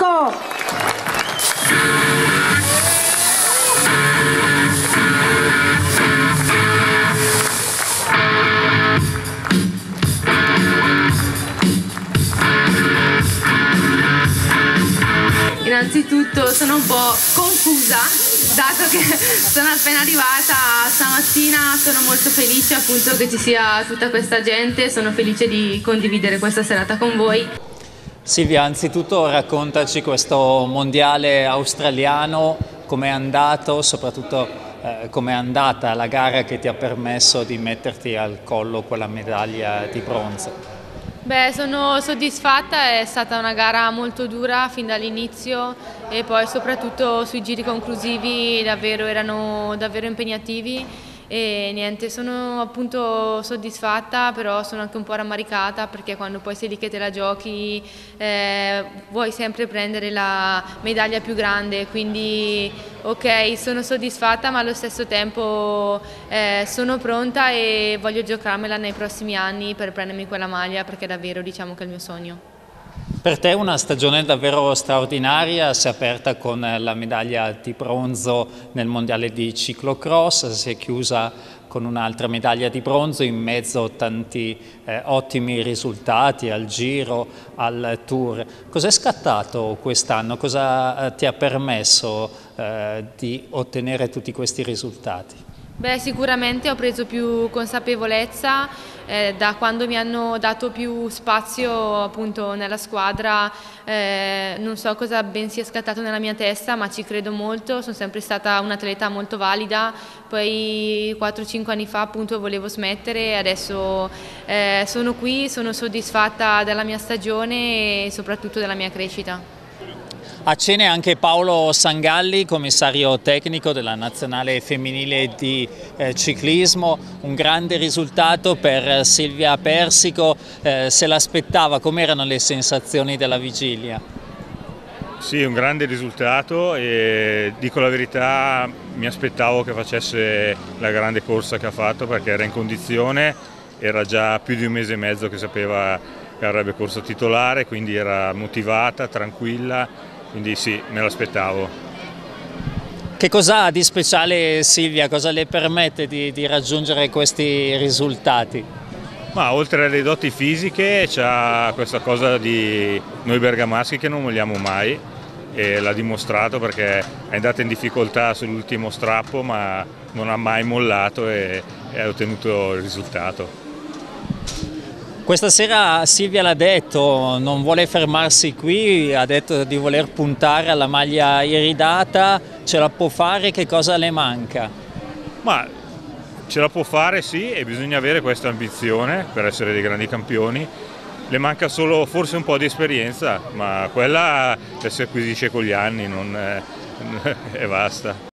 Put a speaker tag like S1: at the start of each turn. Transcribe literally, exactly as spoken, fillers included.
S1: Innanzitutto sono un po' confusa, dato che sono appena arrivata stamattina. Sono molto felice appunto che ci sia tutta questa gente, sono felice di condividere questa serata con voi.
S2: Silvia, anzitutto raccontaci questo mondiale australiano, com'è andato, soprattutto eh, com'è andata la gara che ti ha permesso di metterti al collo quella medaglia di bronzo.
S1: Beh, sono soddisfatta, è stata una gara molto dura fin dall'inizio e poi soprattutto sui giri conclusivi davvero erano davvero impegnativi e niente, sono appunto soddisfatta, però sono anche un po' rammaricata perché quando poi sei lì che te la giochi eh, vuoi sempre prendere la medaglia più grande, quindi ok, sono soddisfatta ma allo stesso tempo eh, sono pronta e voglio giocarmela nei prossimi anni per prendermi quella maglia perché davvero diciamo che è il mio sogno.
S2: Per te una stagione davvero straordinaria, si è aperta con la medaglia di bronzo nel mondiale di ciclocross, si è chiusa con un'altra medaglia di bronzo in mezzo a tanti eh, ottimi risultati al Giro, al Tour. Cos'è scattato quest'anno? Cosa ti ha permesso eh, di ottenere tutti questi risultati?
S1: Beh, sicuramente ho preso più consapevolezza eh, da quando mi hanno dato più spazio appunto nella squadra, eh, non so cosa ben sia scattato nella mia testa, ma ci credo molto, sono sempre stata un'atleta molto valida, poi quattro cinque anni fa appunto volevo smettere e adesso eh, sono qui, sono soddisfatta della mia stagione e soprattutto della mia crescita.
S2: A cena anche Paolo Sangalli, commissario tecnico della nazionale femminile di eh, ciclismo, un grande risultato per Silvia Persico, eh, se l'aspettava, com'erano le sensazioni della vigilia?
S3: Sì, un grande risultato e dico la verità, mi aspettavo che facesse la grande corsa che ha fatto perché era in condizione, era già più di un mese e mezzo che sapeva che avrebbe corso titolare, quindi era motivata, tranquilla. Quindi sì, me l'aspettavo.
S2: Che cosa ha di speciale Silvia? Cosa le permette di, di raggiungere questi risultati?
S3: Ma oltre alle doti fisiche c'ha questa cosa di noi bergamaschi che non molliamo mai e l'ha dimostrato perché è andata in difficoltà sull'ultimo strappo ma non ha mai mollato e, e ha ottenuto il risultato.
S2: Questa sera Silvia l'ha detto, non vuole fermarsi qui, ha detto di voler puntare alla maglia iridata, ce la può fare, che cosa le manca?
S3: Ma ce la può fare sì e bisogna avere questa ambizione per essere dei grandi campioni, le manca solo forse un po' di esperienza, ma quella si acquisisce con gli anni non è, e basta.